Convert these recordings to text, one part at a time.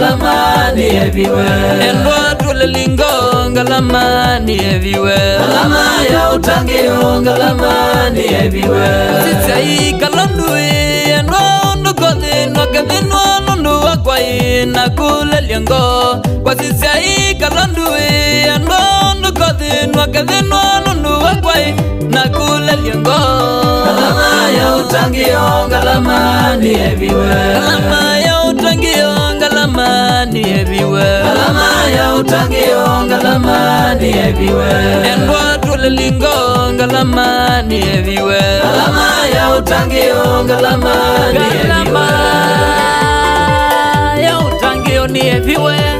ngalamani everywhere. Endwa tulelingo ngalamani everywhere. Ngalama ya utangio ngalamani everywhere. Sitsai kalondui endwa ndukodi nokethinwa nundu wakwai na kuleliango. Kwa sitsai kalondui endwa ndukodi nokethinwa nundu wakwai na kuleliango. Ngalama ya utangio ngalamani everywhere. Ngalama ya utangio ngalamani everywhere. Ngalama ya utangio ngalamani everywhere. Endwa tulelingo ngalamani everywhere. Ngalama ya utangio ngalamani Ngalama everywhere. ya utangio ni everywhere.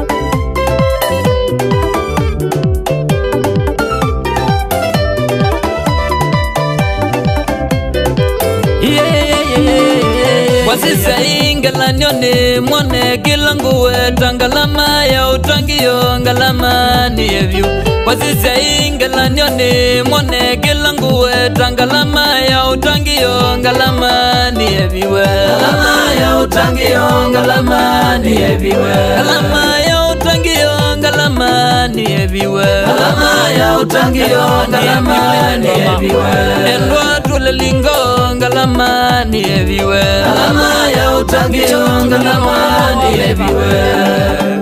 Kwa sisa ingalanyo ni mwone kilanguwe tangalama ya utangio ngalamani evyu. Kwa sisa ingalanyo ni mwone kilanguwe tangalama ya utangio ngalamani everywhere. Ngalama ya utangio ngalamani everywhere. Ngalama ya utangio ngalamani everywhere. Ngalama ya utangio ngalamani everywhere. Endwa tulelingo ngalamani everywhere. Ngalama ya utangio ngalamani everywhere.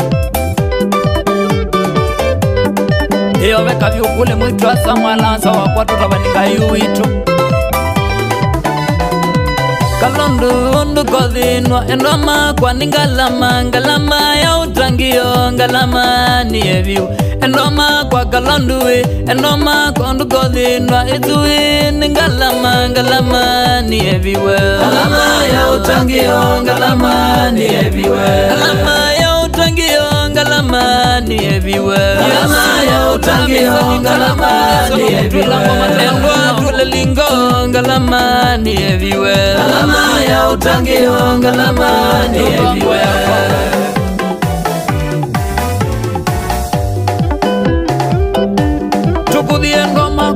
Iyo weka vyukule mwitu asa mwalansa wakwatu tabanika yuwitu. Kalondu undu kodhinwa endoma kwa ningalama. Ngalama ya utangio ngalamani evyu. Endoma kwa kalondui endoma kwa undu kodhinwa itui ningalama ngalamani everywhere. Ngalama ya utangio ngalamani everywhere. Ngalama ya utangio ngalamani everywhere. Ngalama ya utangio ngalamani everywhere. Endwa tulelingo ngalamani everywhere. Ngalama ya utangio ngalamani everywhere. Tukudhie ngoma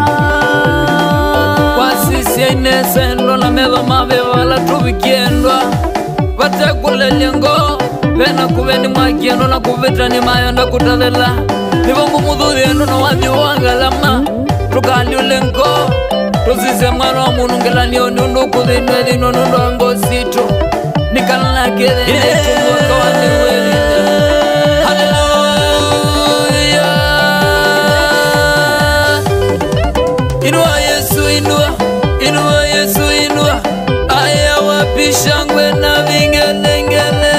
kwa sisi inesendwa na medho mave wala tuvikiendwa. Vate kuleliango vena kuveni mwakiendo na kuvita ni mayonda kutathela. Nivongu mudhuriendo na wathi wangalama. Tukali ulengo tusise mwana wa munu ngelanio nundu kuthinwe dhino nundu angositu. Nikalala kethe netu wakawa niweli. Inua Yesu inua, inua Yesu inua. Aya wapishangwe na vingelengele.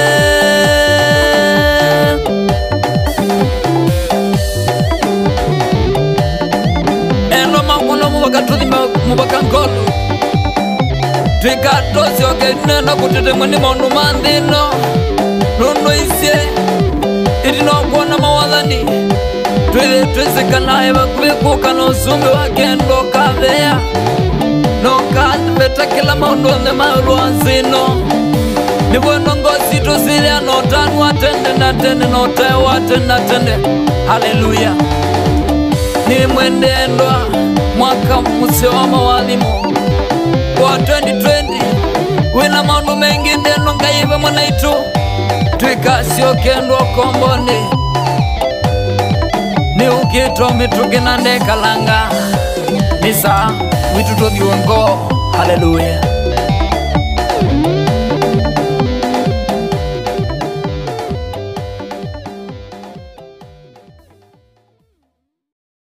Eno makuno mubakatuthi mubaka ngolu. Twikatosi wakenena kutete mwini maundu mandhino. Nundo isye itino kuona mawadhani. Twizikanaye bakubikuka n'osumbi wakendo kaveya. Nokaveta kila maundu onde maulwansino. Nibwendo ngosi tusilia notanu watende na tende notae watende na tende. Haleluya. Ni mwendendwa mwaka musio wa mawalimu kwa 2020. Wina maundu mengi ndeno ngaive mwanaitu. Twikasio kendwa komboni. Ni ukito mituki na ndekalanga. Nisa witu to the ngo. Hallelujah.